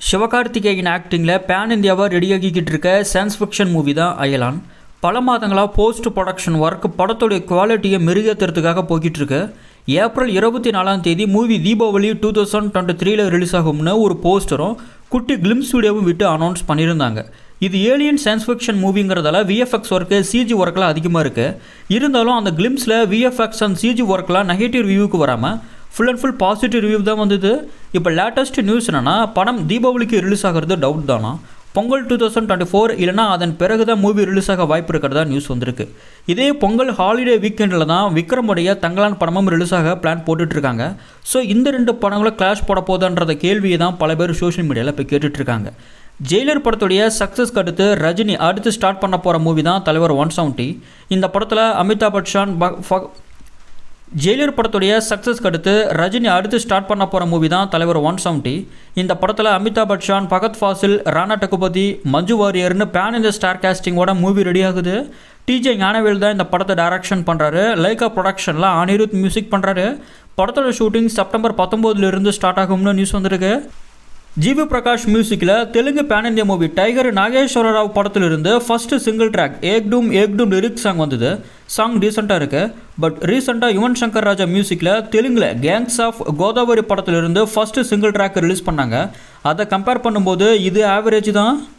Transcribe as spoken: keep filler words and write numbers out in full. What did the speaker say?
Sivakarthikeyan ஆக்டிங்கில் pan இந்தியாவாக ரெடியாகிக்கிட்டு இருக்க science fiction movie தான் அயலான். பல மாதங்களாக போஸ்ட் ப்ரொடக்ஷன் ஒர்க் படத்துடைய குவாலிட்டியை மெருகேற்றுறதுக்காக போய்கிட்டு இருக்கு. ஏப்ரல் இருபத்தி நாலாம் தேதி movie Deepavali two thousand twenty த்ரீல ரிலீஸ் ஆகும்னு ஒரு போஸ்டரும் குட்டி கிளிம்ஸ் வீடியோவும் விட்டு அனௌன்ஸ் பண்ணியிருந்தாங்க. இது ஏலியன் சயின்ஸ் ஃபிக்ஷன் மூவிங்கிறதால விஎஃப்எக்ஸ் ஒர்க்கு சிஜி ஒர்க்கெலாம் அதிகமாக இருக்குது. இருந்தாலும் அந்த கிளிம்ஸில் விஎஃப்எக்ஸ் அண்ட் சிஜி ஒர்க்கெலாம் நெகட்டிவ் ரிவ்யூக்கு வராமல் full and full positive review தான் வந்தது. இப்போ லேட்டஸ்ட் நியூஸ் என்னென்னா, படம் தீபாவளிக்கு ரிலீஸ் ஆகிறது டவுட் தானா, Pongal two thousand twenty four இல்லைனா அதன் பிறகு தான் மூவி ரிலீஸ் ஆக வாய்ப்பு இருக்கிறதா நியூஸ் வந்திருக்கு. இதே பொங்கல் ஹாலிடே வீக்கெண்டில் தான் விக்ரமுடைய தங்கலான் படமும் ரிலீஸ் ஆக பிளான் போட்டுட்ருக்காங்க. ஸோ இந்த ரெண்டு படங்களும் கிளாஷ் போட போதான்றத கேள்வியை தான் பல பேர் சோஷியல் மீடியாவில் இப்போ கேட்டுட்ருக்காங்க. ஜெயிலர் படத்துடைய சக்ஸஸ்க்கு அடுத்து ரஜினி அடுத்து ஸ்டார்ட் பண்ண போகிற மூவி தான் தலைவர் ஒன் செவன்ட்டி. இந்த படத்தில் அமிதாப் பச்சன் ஜெயிலர் படத்துடைய சக்ஸஸ்க்கு அடுத்து ரஜினி அடுத்து ஸ்டார்ட் பண்ண போகிற மூவி தான் தலைவர் ஒன் செவன்ட்டி. இந்த படத்தில் அமிதாப் பச்சன், பகத் ஃபாசில், ராணா டக்குபதி, மஞ்சு வாரியர்னு பேன் இந்த ஸ்டார் காஸ்டிங்கோட மூவி ரெடி ஆகுது. டிஜே ஞானவேல் தான் இந்த படத்தை டைரக்ஷன் பண்ணுறாரு. லைகா ப்ரொடக்ஷனில் அனிருத் மியூசிக் பண்ணுறாரு. படத்தோட ஷூட்டிங் செப்டம்பர் பத்தொம்போதுலேருந்து ஸ்டார்ட் ஆகும்னு நியூஸ் வந்திருக்கு. ஜிவி பிரகாஷ் மியூசிக்கில் Telugu pan India movie Tiger Nageswara Rao படத்திலிருந்து first single track Ek Dum Ek Dum lyrics song வந்தது. சாங் டீசெண்டாக இருக்குது. பட் ரீசெண்டாக யுவன் சங்கர் ராஜா மியூசிக்கில் தெலுங்கில் கேங்ஸ் ஆஃப் கோதாவரி படத்திலிருந்து ஃபஸ்ட்டு சிங்கிள் ட்ராக் ரிலீஸ் பண்ணாங்க. அதை கம்பேர் பண்ணும்போது இது ஆவரேஜ் தான்.